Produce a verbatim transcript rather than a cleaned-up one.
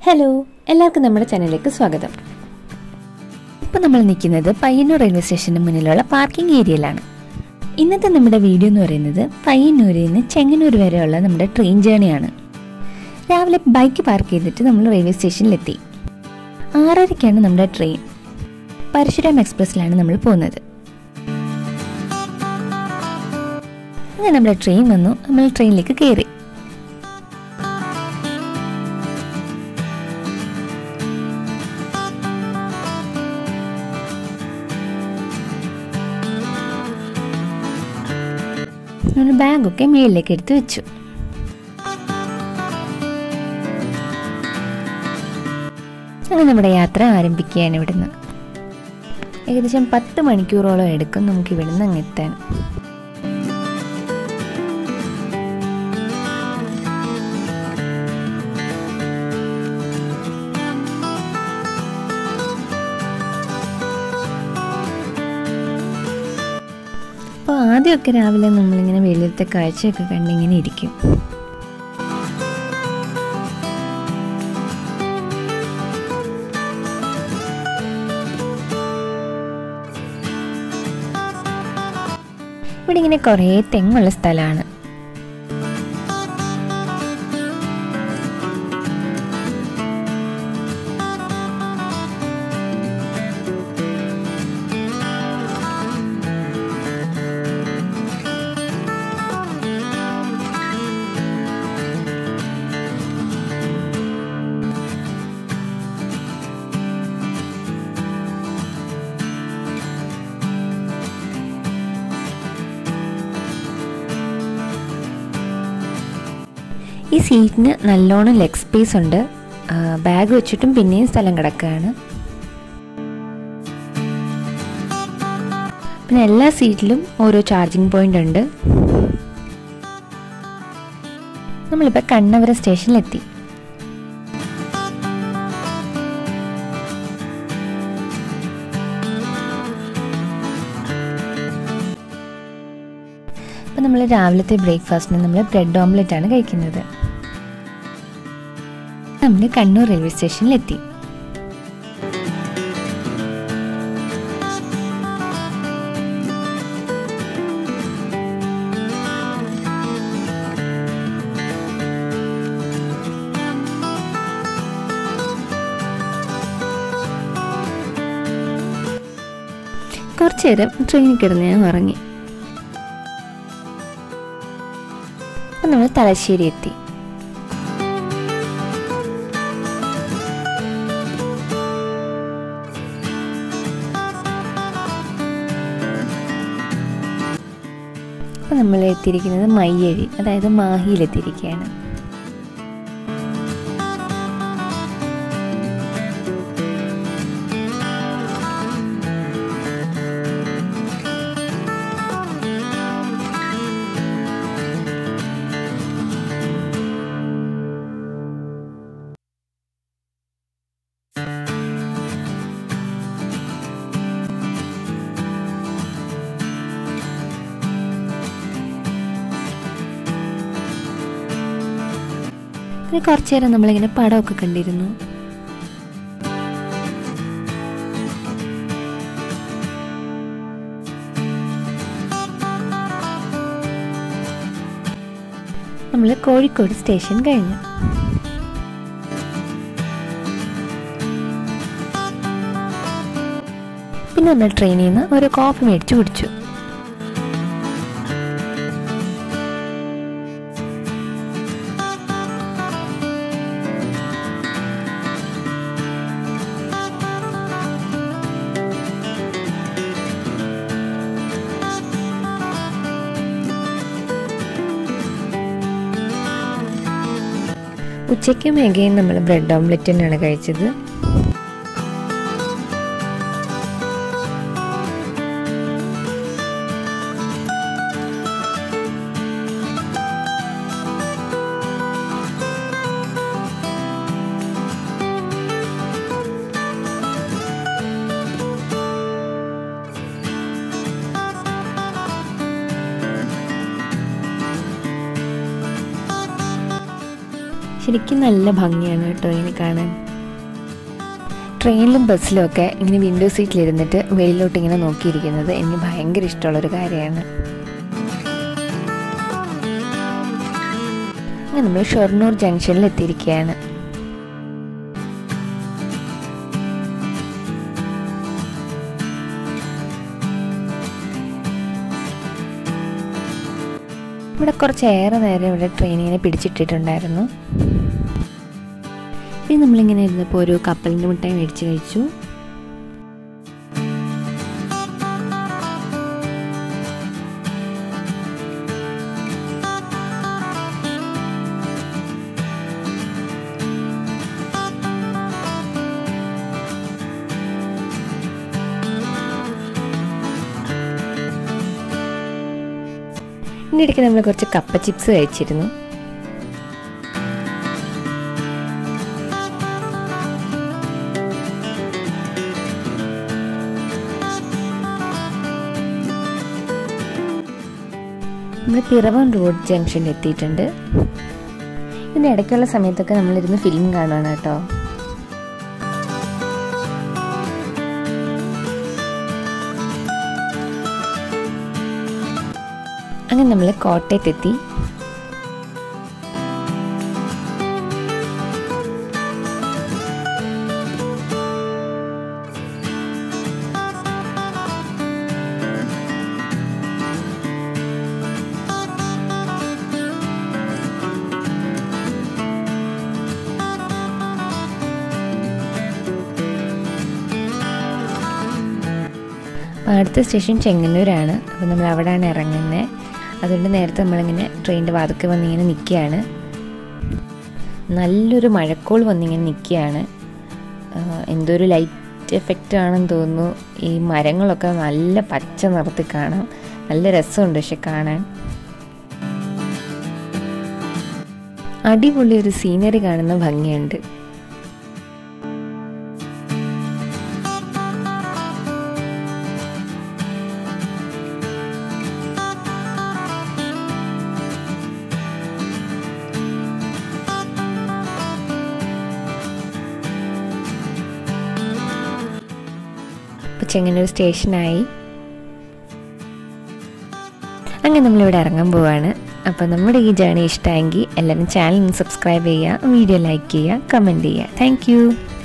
Hello, എല്ലാവർക്കും നമ്മുടെ ചാനലിലേക്ക് സ്വാഗതം. ഇപ്പോൾ നമ്മൾ നിൽക്കുന്നത് പയ്യന്നൂർ റെയിൽവേ സ്റ്റേഷന് മുന്നിലുള്ള പാർക്കിംഗ് ഏരിയയിലാണ്. ഇന്നത്തെ നമ്മുടെ വീഡിയോ എന്ന് പറയുന്നത് പയ്യന്നൂരിൽ നിന്ന് ചെങ്ങന്നൂർ വരെയുള്ള നമ്മുടെ ട്രെയിൻ ജേണിയാണ്. രാവിലെ ബൈക്ക് പാർക്ക് ചെയ്തിട്ട് നമ്മൾ റെയിൽവേ സ്റ്റേഷനിലെത്തി. ആറരയ്ക്കാണ് നമ്മുടെ ട്രെയിൻ. പരശുരാം എക്സ്പ്രസ്സിലാണ് നമ്മൾ പോകുന്നത്. അങ്ങനെ നമ്മുടെ ട്രെയിൻ വന്നു. നമ്മൾ ട്രെയിനിലേക്ക് കയറി. നമ്മൾ ബാഗൊക്കെ മേളിലേക്ക് എടുത്ത് വെച്ചു. അങ്ങനെ നമ്മുടെ യാത്ര ആരംഭിക്കുകയാണ്. ഇവിടുന്ന് ഏകദേശം പത്ത് മണിക്കൂറോളം എടുക്കും നമുക്ക് ഇവിടുന്ന് അങ്ങ് എത്താൻ. അപ്പോൾ ആദ്യമൊക്കെ രാവിലെ നമ്മളിങ്ങനെ വെളിയിലത്തെ കാഴ്ചയൊക്കെ കണ്ടിങ്ങനെ ഇരിക്കും. ഇവിടെ ഇങ്ങനെ കുറേ തെങ്ങുള്ള സ്ഥലമാണ്. ഈ സീറ്റിന് നല്ലോണം ലെഗ് സ്പേസ് ഉണ്ട്. ബാഗ് വെച്ചിട്ടും പിന്നെയും സ്ഥലം കിടക്കുകയാണ്. പിന്നെ എല്ലാ സീറ്റിലും ഓരോ ചാർജിങ് പോയിന്റ് ഉണ്ട്. നമ്മളിപ്പോൾ കണ്ണവര സ്റ്റേഷനിലെത്തി. അപ്പം നമ്മൾ രാവിലത്തെ ബ്രേക്ക്ഫാസ്റ്റിന് നമ്മൾ ബ്രെഡ് ഓംലെറ്റ് ആണ് കഴിക്കുന്നത്. നമ്മൾ കണ്ണൂർ റെയിൽവേ സ്റ്റേഷനിലെത്തി. കുറച്ചു നേരം ട്രെയിനിൽ കിടന്ന് ഞാൻ ഉറങ്ങി. അപ്പം നമ്മൾ തലശ്ശേരി എത്തി. അപ്പം നമ്മൾ എത്തിയിരിക്കുന്നത് മയ്യഴി, അതായത് മാഹിയിലെത്തിയിരിക്കുകയാണ്. പിന്നെ കുറച്ചു നേരം നമ്മളിങ്ങനെ പടമൊക്കെ കണ്ടിരുന്നു. നമ്മൾ കോഴിക്കോട് സ്റ്റേഷൻ കഴിഞ്ഞു. പിന്നെ നമ്മൾ ട്രെയിനിൽ നിന്ന് ഒരു കോഫി മേടിച്ച് കുടിച്ചു. ഉച്ചയ്ക്കും എഗെയിൻ നമ്മൾ ബ്രെഡ് ഓംലെറ്റ് തന്നെയാണ് കഴിച്ചത്. ശരിക്കും നല്ല ഭംഗിയാണ് കേട്ടോ ഇങ്ങനെ കാണാൻ. ട്രെയിനിലും ബസ്സിലും ഒക്കെ ഇങ്ങനെ വിൻഡോ സീറ്റിലിരുന്നിട്ട് വെളിയിലോട്ട് ഇങ്ങനെ നോക്കിയിരിക്കുന്നത് എനിക്ക് ഭയങ്കര ഇഷ്ടമുള്ളൊരു കാര്യമാണ്. അങ്ങനെ നമ്മൾ ഷൊർണൂർ ജംഗ്ഷനിൽ എത്തിയിരിക്കുകയാണ്. ഇവിടെ കുറച്ചേറെ നേരം ഇവിടെ ട്രെയിൻ ഇങ്ങനെ പിടിച്ചിട്ടിട്ടുണ്ടായിരുന്നു. പിന്നെ നമ്മളിങ്ങനെ ഇരുന്നപ്പോൾ ഒരു കപ്പലിൻ്റെ മിഠായി മേടിച്ച് കഴിച്ചു. ഇതിൻ്റെ ഇടയ്ക്ക് നമ്മൾ കുറച്ച് കപ്പ ചിപ്സ് കഴിച്ചിരുന്നു. നമ്മൾ പിറവം റോഡ് ജംഗ്ഷനിൽ എത്തിയിട്ടുണ്ട്. ഇതിൻ്റെ ഇടയ്ക്കുള്ള സമയത്തൊക്കെ നമ്മളിരുന്ന് ഫിലിം കാണുകയാണ് കേട്ടോ. അങ്ങനെ നമ്മൾ കോട്ടയത്തെത്തി. അടുത്ത സ്റ്റേഷൻ ചെങ്ങന്നൂരാണ്. അപ്പോൾ നമ്മൾ അവിടെയാണ് ഇറങ്ങുന്നത്. അതുകൊണ്ട് നേരത്തെ നമ്മളിങ്ങനെ ട്രെയിനിൻ്റെ വാതിൽക്ക് വന്നിങ്ങനെ നിൽക്കുകയാണ്. നല്ലൊരു മഴക്കോൾ വന്നിങ്ങനെ നിൽക്കുകയാണ്. എന്തോ ഒരു ലൈറ്റ് എഫക്റ്റ് ആണെന്ന് തോന്നുന്നു. ഈ മരങ്ങളൊക്കെ നല്ല പച്ച നിറത്തിൽ കാണാം. നല്ല രസമുണ്ട് പക്ഷെ കാണാൻ. അടിപൊളി ഒരു സീനറി കാണുന്ന ഭംഗിയുണ്ട്. ചെങ്ങന്നൂർ സ്റ്റേഷനായി. അങ്ങനെ നമ്മളിവിടെ ഇറങ്ങാൻ പോവാണ്. അപ്പോൾ നമ്മുടെ ഈ ജേർണി ഇഷ്ടമായെങ്കിൽ എല്ലാവരും ചാനൽ സബ്സ്ക്രൈബ് ചെയ്യുക, വീഡിയോ ലൈക്ക് ചെയ്യുക, കമൻറ്റ് ചെയ്യുക. Thank U.